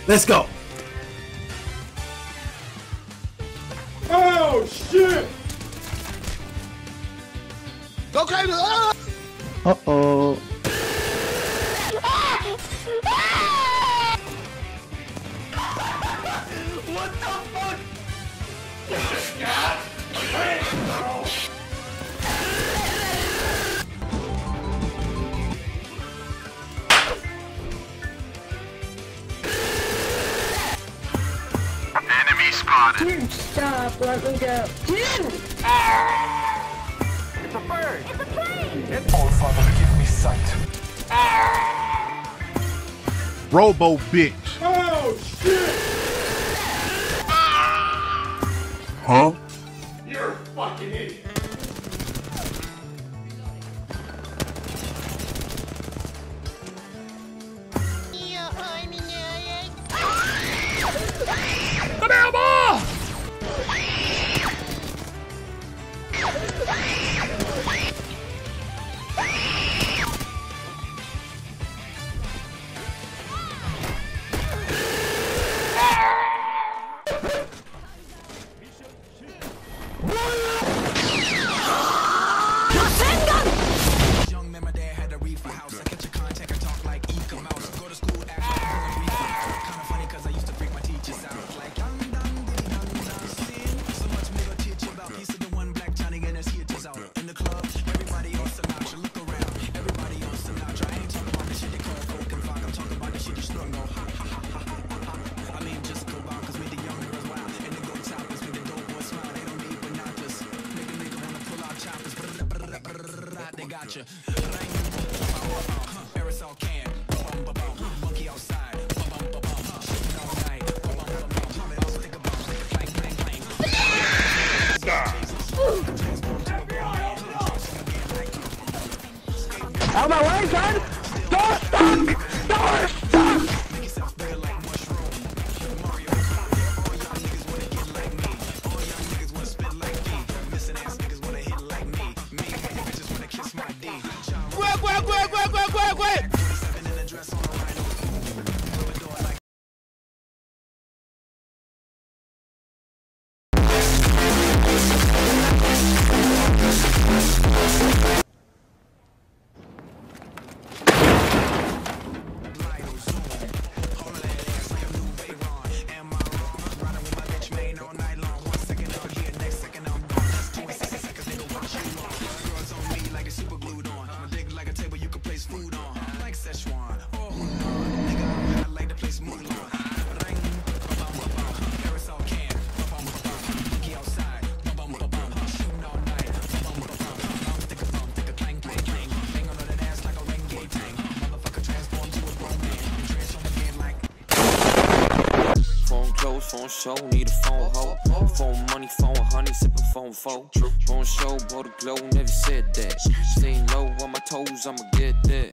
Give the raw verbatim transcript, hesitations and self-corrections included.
Let's go. Oh shit! Go crazy! Ah! Uh oh. What the fuck? Enemy spotted. Dude, stop. Let me go. Dude! It's a bird. It's a plane! It's all father, give me sight. Robo bitch. Oh shit! Huh? You're a fucking idiot. Come here, ball! Young man, my dad had a reefer house. I catch a contact and talk like Eka Mouse. Go to school, act like a reefer. Kinda funny cause I used to freak my teachers out. Like, young, dumb, diddy, young, dumb, sin. So much me go teach you about piece of the one black Johnny and his hitches out. In the club, everybody on Sinatra. Look around, everybody on Sinatra. I ain't talking about the shit they call coke and vodka. I'm talking about the shit you strung on. Ha, ha, ha, ha, ha, ha. I mean, just go out cause make the young girls wild. And they go topless, make the dope boys smile. They don't need binoculars. Make a nigga wanna pull out choppers. They got you. Aerosol can. Monkey outside. Shooting all night. Think about clang, clang, clang. Out of my way, son! Door stuck! Door stuck! Make yourself bigger like mushroom. Mario Kart. All y'all niggas wanna get like me. All y'all niggas wanna spit like me. Missing ass niggas wanna hit like me. Me, niggas just wanna kiss my D. Quick, quick, quick, quick, quick, quick, quick! twenty-seven in a dress on a rhino. Throw a door like Lido Zoom. Hold that ass like a new Bayron. Am I wrong? Riding with my bitch main all night long. One second I'm here, next second I'm gone. That's twenty-six seconds, nigga, what you want? Girls on me like they super glued on. My dick like a table you can place food on. Like Szechuan. Oh, nigga, I'm hot like the place Mulan. Ring, ba-bum, ba-bum. Aerosol can. Ba-bum, ba-bum. Monkey outside. Ba-bum, ba-bum. Shooting all night. Ba-bum, ba-bum. Bum, stick a bum, stick a clang, clang, clang. Bang on that ass like a Renegade tank. Motherfucker transform to a grown man. Transform again like Phone close, phone show, need a phone hoe. Phone money, phone honey, sipping phone foe. Phone show, blow the glow, never said that. Staying low on my toes, I'ma get that.